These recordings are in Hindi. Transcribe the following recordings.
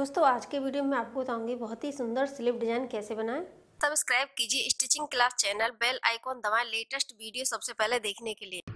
दोस्तों आज के वीडियो में आपको बताऊंगी बहुत ही सुंदर स्लीव डिजाइन कैसे बनाएं। सब्सक्राइब कीजिए stitching class channel, bell icon दबाएं लेटेस्ट वीडियो सबसे पहले देखने के लिए।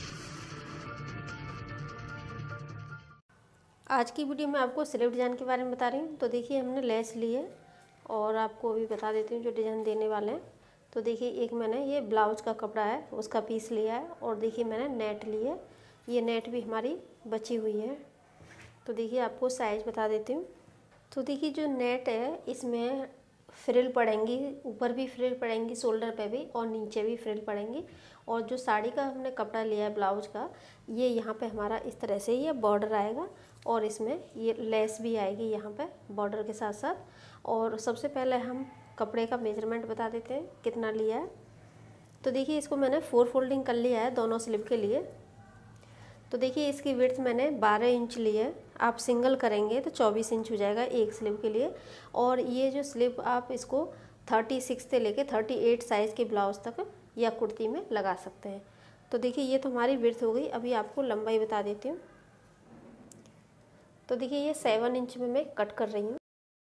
आज की वीडियो में आपको स्लीव डिजाइन के बारे में बता रही हूँ। तो देखिए हमने लेस ली है और आपको अभी बता देती हूँ जो डिजाइन देने वाले हैं। तो देखिए एक मैंने ये ब्लाउज का कपड़ा है उसका पीस लिया है और देखिए मैंने नेट ली है। ये नेट भी हमारी बची हुई है। तो देखिए आपको साइज बता देती हूँ। तो देखिए जो नेट है इसमें फ्रिल पड़ेंगी, ऊपर भी फ्रिल पड़ेंगी, शोल्डर पे भी और नीचे भी फ्रिल पड़ेंगी। और जो साड़ी का हमने कपड़ा लिया है ब्लाउज का, ये यहाँ पे हमारा इस तरह से ये बॉर्डर आएगा और इसमें ये लेस भी आएगी यहाँ पे बॉर्डर के साथ साथ। और सबसे पहले हम कपड़े का मेजरमेंट बता देते हैं कितना लिया है। तो देखिए इसको मैंने 4 फोल्डिंग कर लिया है दोनों स्लीव के लिए। तो देखिए इसकी विड्थ मैंने 12 इंच ली है। आप सिंगल करेंगे तो 24 इंच हो जाएगा एक स्लीव के लिए। और ये जो स्लीव आप इसको 36 से लेके 38 साइज़ के ब्लाउज तक या कुर्ती में लगा सकते हैं। तो देखिए ये तो हमारी विड्थ हो गई। अभी आपको लंबाई बता देती हूँ। तो देखिए ये 7 इंच में मैं कट कर रही हूँ।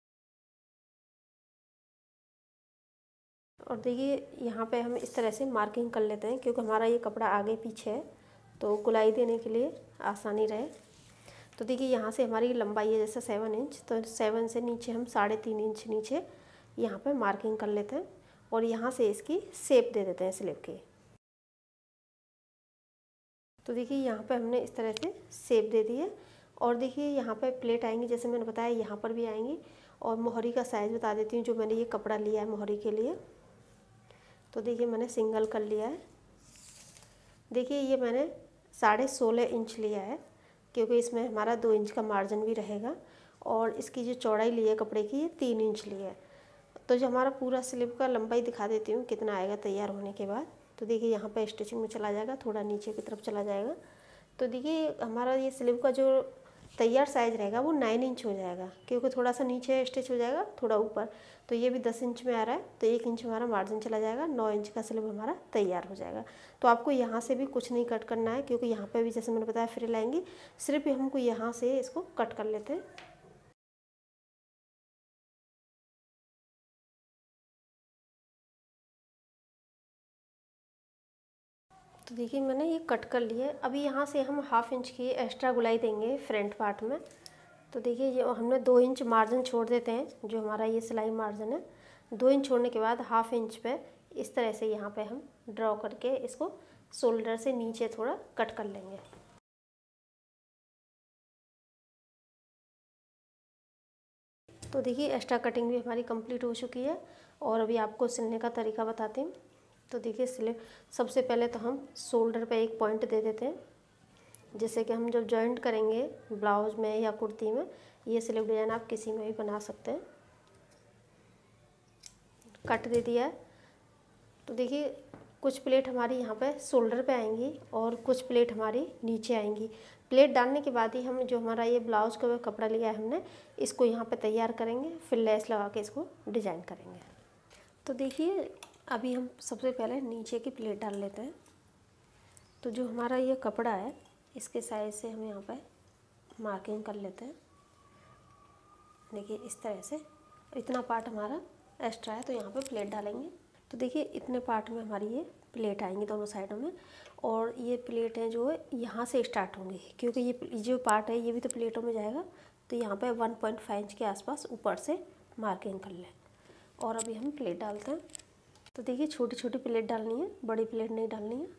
और देखिए यहाँ पे हम इस तरह से मार्किंग कर लेते हैं क्योंकि हमारा ये कपड़ा आगे पीछे है तो गुलाई देने के लिए आसानी रहे। तो देखिए यहाँ से हमारी लंबाई है जैसे 7 इंच, तो 7 से नीचे हम 3.5 इंच नीचे यहाँ पे मार्किंग कर लेते हैं और यहाँ से इसकी शेप दे देते हैं स्लीव की। तो देखिए यहाँ पे हमने इस तरह से शेप दे दी है। और देखिए यहाँ पे प्लेट आएंगी जैसे मैंने बताया, यहाँ पर भी आएंगी। और मोहरी का साइज़ बता देती हूँ जो मैंने ये कपड़ा लिया है मोहरी के लिए। तो देखिए मैंने सिंगल कर लिया है। देखिए ये मैंने 16.5 इंच लिया है क्योंकि इसमें हमारा 2 इंच का मार्जिन भी रहेगा। और इसकी जो चौड़ाई ली है कपड़े की ये 3 इंच ली है। तो जो हमारा पूरा स्लीव का लंबाई दिखा देती हूँ कितना आएगा तैयार होने के बाद। तो देखिए यहाँ पे स्टिचिंग में चला जाएगा, थोड़ा नीचे की तरफ चला जाएगा। तो देखिए हमारा ये स्लीव का जो तैयार साइज़ रहेगा वो 9 इंच हो जाएगा क्योंकि थोड़ा सा नीचे स्टिच हो जाएगा थोड़ा ऊपर। तो ये भी 10 इंच में आ रहा है तो 1 इंच हमारा मार्जिन चला जाएगा, 9 इंच का स्लीव हमारा तैयार हो जाएगा। तो आपको यहाँ से भी कुछ नहीं कट करना है क्योंकि यहाँ पे भी जैसे मैंने बताया फ्रिल आएंगी, सिर्फ हमको यहाँ से इसको कट कर लेते हैं। तो देखिए मैंने ये कट कर लिया है। अभी यहाँ से हम 1/2 इंच की एक्स्ट्रा गुलाई देंगे फ्रंट पार्ट में। तो देखिए ये हमने 2 इंच मार्जिन छोड़ देते हैं जो हमारा ये सिलाई मार्जिन है। 2 इंच छोड़ने के बाद 1/2 इंच पे इस तरह से यहाँ पे हम ड्रॉ करके इसको शोल्डर से नीचे थोड़ा कट कर लेंगे। तो देखिए एक्स्ट्रा कटिंग भी हमारी कंप्लीट हो चुकी है। और अभी आपको सिलने का तरीका बताती हूँ। तो देखिए सिले सबसे पहले तो हम शोल्डर पे एक पॉइंट दे देते हैं। जैसे कि हम जब जॉइंट करेंगे ब्लाउज में या कुर्ती में, ये स्लीव डिजाइन आप किसी में भी बना सकते हैं। कट दे दिया है। तो देखिए कुछ प्लेट हमारी यहाँ पे शोल्डर पे आएंगी और कुछ प्लेट हमारी नीचे आएंगी। प्लेट डालने के बाद ही हम जो हमारा ये ब्लाउज का कपड़ा लिया है हमने, इसको यहाँ पे तैयार करेंगे, फिर लेस लगा के इसको डिजाइन करेंगे। तो देखिए अभी हम सबसे पहले नीचे की प्लेट डाल लेते हैं। तो जो हमारा ये कपड़ा है इसके साइज से हम यहाँ पे मार्किंग कर लेते हैं। देखिए इस तरह से इतना पार्ट हमारा एक्स्ट्रा है तो यहाँ पे प्लेट डालेंगे। तो देखिए इतने पार्ट में हमारी ये प्लेट आएंगी दोनों साइडों में। और ये प्लेट हैं जो है यहाँ से स्टार्ट होंगी क्योंकि ये जो पार्ट है ये भी तो प्लेटों में जाएगा। तो यहाँ पे 1.5 इंच के आसपास ऊपर से मार्किंग कर लें। और अभी हम प्लेट डालते हैं। तो देखिए छोटी छोटी प्लेट डालनी है, बड़ी प्लेट नहीं डालनी है।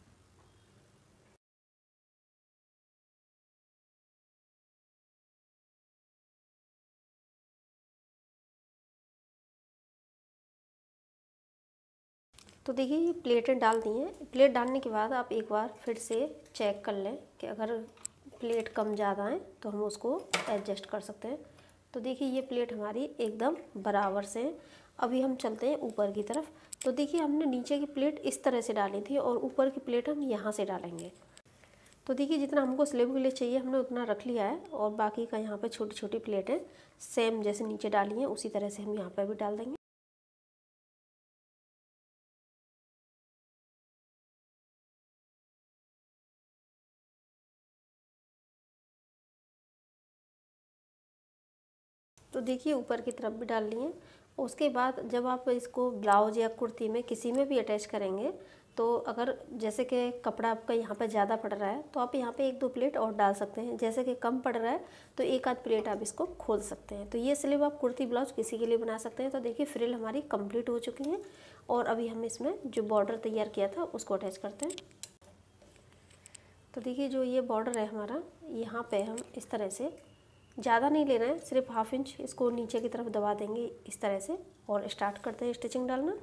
तो देखिए ये प्लेटें डाल दी हैं। प्लेट डालने के बाद आप एक बार फिर से चेक कर लें कि अगर प्लेट कम ज़्यादा है तो हम उसको एडजस्ट कर सकते हैं। तो देखिए ये प्लेट हमारी एकदम बराबर से है। अभी हम चलते हैं ऊपर की तरफ। तो देखिए हमने नीचे की प्लेट इस तरह से डाली थी और ऊपर की प्लेट हम यहाँ से डालेंगे। तो देखिए जितना हमको स्लीव के लिए चाहिए हमने उतना रख लिया है और बाकी का यहाँ पे छोटी छोटी प्लेटें सेम जैसे नीचे डाली हैं उसी तरह से हम यहाँ पर भी डाल देंगे। तो देखिए ऊपर की तरफ भी डाल लिए। उसके बाद जब आप इसको ब्लाउज या कुर्ती में किसी में भी अटैच करेंगे तो अगर जैसे कि कपड़ा आपका यहाँ पे ज़्यादा पड़ रहा है तो आप यहाँ पे 1-2 प्लेट और डाल सकते हैं। जैसे कि कम पड़ रहा है तो 1-आध प्लेट आप इसको खोल सकते हैं। तो ये स्लीव आप कुर्ती ब्लाउज किसी के लिए बना सकते हैं। तो देखिए फ्रिल हमारी कंप्लीट हो चुकी है और अभी हम इसमें जो बॉर्डर तैयार किया था उसको अटैच करते हैं। तो देखिए जो ये बॉर्डर है हमारा, यहाँ पे हम इस तरह से ज़्यादा नहीं लेना है, सिर्फ 1/2 इंच इसको नीचे की तरफ दबा देंगे इस तरह से और स्टार्ट करते हैं स्टिचिंग डालना।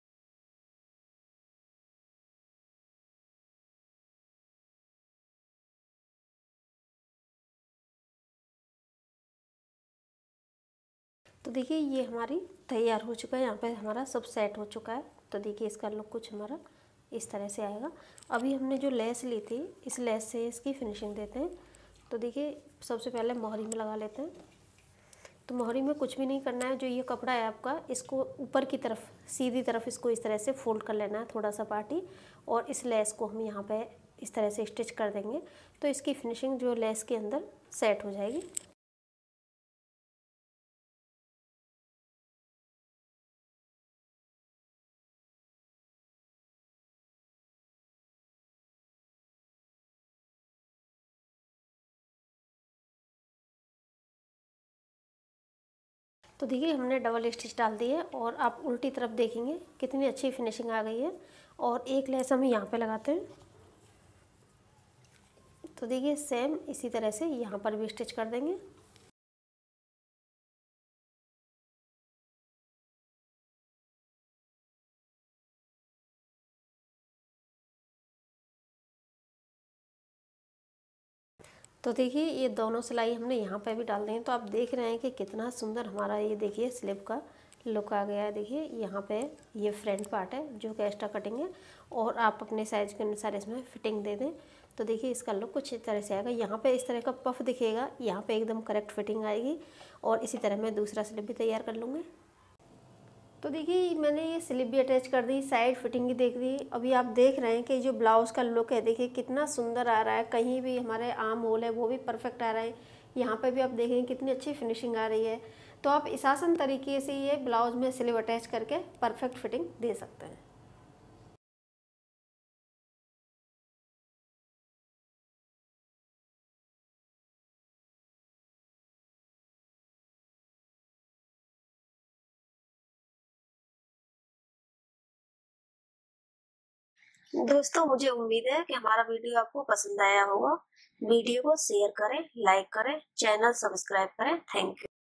तो देखिए ये हमारी तैयार हो चुका है, यहाँ पे हमारा सब सेट हो चुका है। तो देखिए इसका लुक कुछ हमारा इस तरह से आएगा। अभी हमने जो लेस ली थी इस लेस से इसकी फिनिशिंग देते हैं। तो देखिए सबसे पहले मोहरी में लगा लेते हैं। तो मोहरी में कुछ भी नहीं करना है, जो ये कपड़ा है आपका इसको ऊपर की तरफ सीधी तरफ इसको इस तरह से फोल्ड कर लेना है थोड़ा सा पार्टी, और इस लेस को हम यहाँ पे इस तरह से स्टिच कर देंगे तो इसकी फिनिशिंग जो लेस के अंदर सेट हो जाएगी। तो देखिए हमने डबल स्टिच डाल दी है और आप उल्टी तरफ देखेंगे कितनी अच्छी फिनिशिंग आ गई है। और एक लेस हम यहाँ पे लगाते हैं। तो देखिए सेम इसी तरह से यहाँ पर भी स्टिच कर देंगे। तो देखिए ये दोनों सिलाई हमने यहाँ पे भी डाल दी है। तो आप देख रहे हैं कि कितना सुंदर हमारा ये देखिए स्लीव का लुक आ गया है। देखिए यहाँ पे ये फ्रंट पार्ट है जो कि एक्स्ट्रा कटिंग है और आप अपने साइज के अनुसार इसमें फिटिंग दे दें। तो देखिए इसका लुक कुछ इस तरह से आएगा। यहाँ पे इस तरह का पफ दिखेगा, यहाँ पे एकदम करेक्ट फिटिंग आएगी। और इसी तरह मैं दूसरा स्लीव भी तैयार कर लूँगी। तो देखिए मैंने ये स्लिप भी अटैच कर दी, साइड फिटिंग भी देख दी। अभी आप देख रहे हैं कि जो ब्लाउज़ का लुक है देखिए कितना सुंदर आ रहा है। कहीं भी हमारे आर्म होल है वो भी परफेक्ट आ रहा है। यहाँ पे भी आप देखेंगे कितनी अच्छी फिनिशिंग आ रही है। तो आप इस आसान तरीके से ये ब्लाउज में स्लीव अटैच करके परफेक्ट फिटिंग दे सकते हैं। दोस्तों मुझे उम्मीद है कि हमारा वीडियो आपको पसंद आया होगा। वीडियो को शेयर करें, लाइक करें, चैनल सब्सक्राइब करें। Thank you.